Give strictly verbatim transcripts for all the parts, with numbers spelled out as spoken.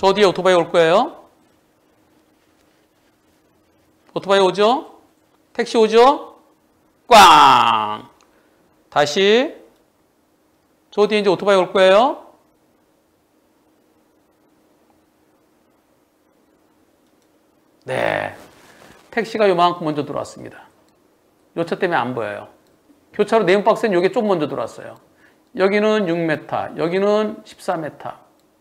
저 뒤에 오토바이 올 거예요. 오토바이 오죠? 택시 오죠? 꽝! 다시 저 뒤에 이제 오토바이 올 거예요. 네, 택시가 요만큼 먼저 들어왔습니다. 요 차 때문에 안 보여요. 교차로 네모 박스는 요게 좀 먼저 들어왔어요. 여기는 육 미터, 여기는 십사 미터.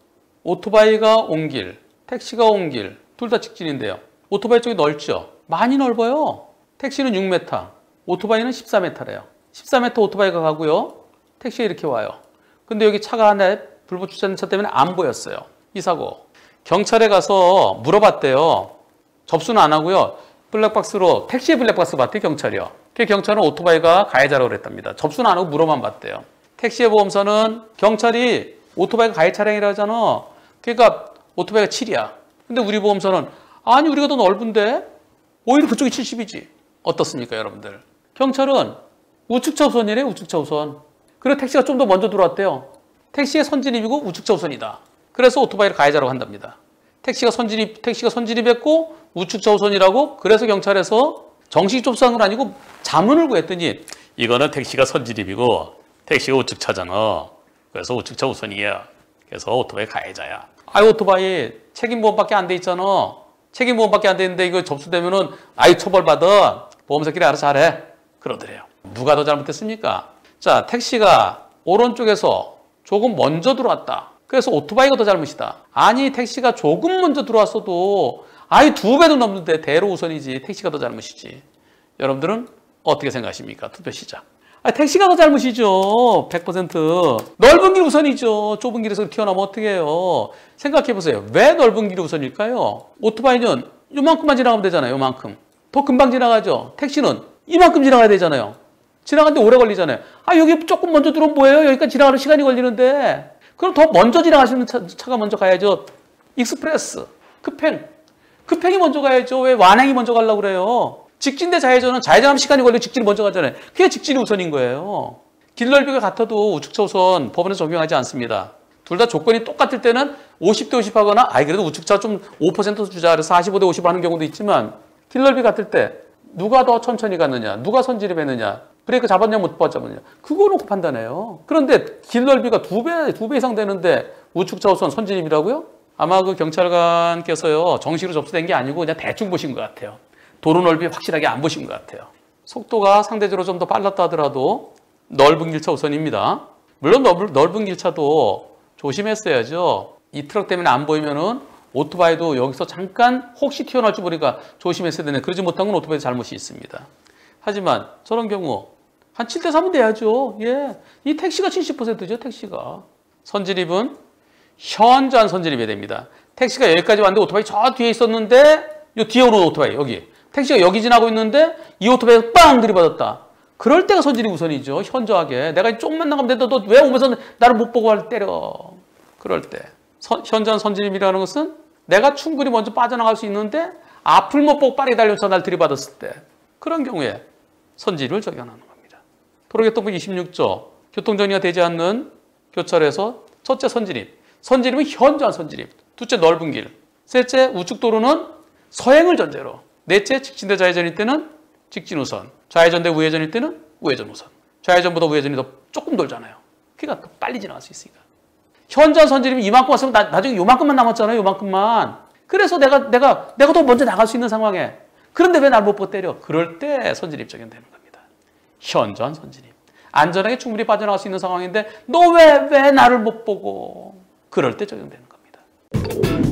오토바이가 온 길, 택시가 온 길, 둘 다 직진인데요. 오토바이 쪽이 넓죠? 많이 넓어요. 택시는 육 미터, 오토바이는 십사 미터래요. 십사 미터 오토바이가 가고요. 택시가 이렇게 와요. 근데 여기 차가 하나 불법 주차된 차 때문에 안 보였어요. 이 사고. 경찰에 가서 물어봤대요. 접수는 안 하고요. 블랙박스로 택시의 블랙박스 봤대요. 경찰이요. 그 경찰은 오토바이가 가해자라고 그랬답니다. 접수는 안 하고 물어만 봤대요. 택시의 보험사는 경찰이 오토바이가 가해 차량이라 하잖아. 그러니까 오토바이가 칠이야. 근데 우리 보험사는 아니 우리가 더 넓은데 오히려 그쪽이 칠십이지. 어떻습니까 여러분들? 경찰은 우측차 우선이래. 우측차 우선. 그리고 택시가 좀 더 먼저 들어왔대요. 택시의 선진입이고 우측차 우선이다. 그래서 오토바이를 가해자라고 한답니다. 택시가 선진입, 택시가 선진입했고 우측차 우선이라고. 그래서 경찰에서 정식 접수한 건 아니고 자문을 구했더니 이거는 택시가 선진입이고 택시가 우측차잖아. 그래서 우측차 우선이야. 그래서 오토바이 가해자야. 아이 오토바이 책임보험밖에 안 돼 있잖아. 책임보험밖에 안 돼 있는데 이거 접수되면은 아이 처벌받아. 보험사끼리 알아서 잘해. 그러더래요. 누가 더 잘못했습니까? 자, 택시가 오른쪽에서 조금 먼저 들어왔다. 그래서 오토바이가 더 잘못이다. 아니 택시가 조금 먼저 들어왔어도 아이 두 배도 넘는데 대로 우선이지. 택시가 더 잘못이지. 여러분들은 어떻게 생각하십니까? 투표 시작. 아, 택시가 더 잘못이죠. 백 퍼센트. 넓은 길 우선이죠. 좁은 길에서 튀어나오면 어떻게 해요? 생각해보세요. 왜 넓은 길이 우선일까요? 오토바이는 요만큼만 지나가면 되잖아요. 요만큼. 더 금방 지나가죠. 택시는 이만큼 지나가야 되잖아요. 지나가는데 오래 걸리잖아요. 아 여기 조금 먼저 들어오면 뭐예요? 여기까지 지나가는 시간이 걸리는데. 그럼 더 먼저 지나가시는 차, 차가 먼저 가야죠. 익스프레스, 급행. 급행이 먼저 가야죠. 왜 완행이 먼저 가려고 그래요? 직진대 좌회전은 좌회전하면 시간이 걸리고 직진이 먼저 가잖아요. 그게 직진이 우선인 거예요. 길 넓이가 같아도 우측차 우선 법원에서 적용하지 않습니다. 둘 다 조건이 똑같을 때는 오십 대 오십 하거나 아이 그래도 우측차 좀 오 퍼센트 주자 그래서 사십오 대 오십 하는 경우도 있지만 길 넓이 같을 때 누가 더 천천히 갔느냐, 누가 선진입했느냐, 브레이크 잡았냐 못 잡았냐 그거 놓고 판단해요. 그런데 길 넓이가 두 배, 두 배 이상 되는데 우측차 우선 선진입이라고요? 아마 그 경찰관께서요 정식으로 접수된 게 아니고 그냥 대충 보신 것 같아요. 도로 넓이 확실하게 안 보신 것 같아요. 속도가 상대적으로 좀 더 빨랐다 하더라도 넓은 길차 우선입니다. 물론 넓은, 넓은 길차도 조심했어야죠. 이 트럭 때문에 안 보이면은 오토바이도 여기서 잠깐 혹시 튀어나올 줄 모르니까 조심했어야 되네. 그러지 못한 건 오토바이 잘못이 있습니다. 하지만 저런 경우 한 칠 대 삼은 돼야죠. 예, 이 택시가 칠십 퍼센트죠. 택시가. 선진입은 현저한 선진입이 됩니다. 택시가 여기까지 왔는데 오토바이 저 뒤에 있었는데 요 뒤에 오는 오토바이 여기. 택시가 여기 지나고 있는데 이 오토바이가 빵 들이받았다. 그럴 때가 선진입 우선이죠. 현저하게. 내가 조금만 나가면 된다. 너 왜 오면서 나를 못 보고 할 때려. 그럴 때. 선, 현저한 선진입이라는 것은 내가 충분히 먼저 빠져나갈 수 있는데 앞을 못 보고 빠르게 달려서 날 들이받았을 때 그런 경우에 선진입을 적용하는 겁니다. 도로교통부 이십육 조 교통정리가 되지 않는 교차로에서 첫째 선진입. 선진입은 현저한 선진입. 둘째 넓은 길. 셋째 우측도로는 서행을 전제로. 넷째 직진대 좌회전일 때는 직진 우선. 좌회전 대 우회전일 때는 우회전 우선. 좌회전보다 우회전이 더 조금 돌잖아요. 그러니까 더 빨리 지나갈 수 있으니까. 현저한 선진입이 이만큼 왔으면 나, 나중에 요만큼만 남았잖아요. 요만큼만. 그래서 내가 내가 내가 더 먼저 나갈 수 있는 상황에. 그런데 왜 날 못 보고 때려? 그럴 때 선진입 적용되는 겁니다. 현저한 선진입. 안전하게 충분히 빠져나갈 수 있는 상황인데 너 왜 왜 나를 못 보고? 그럴 때 적용되는 겁니다.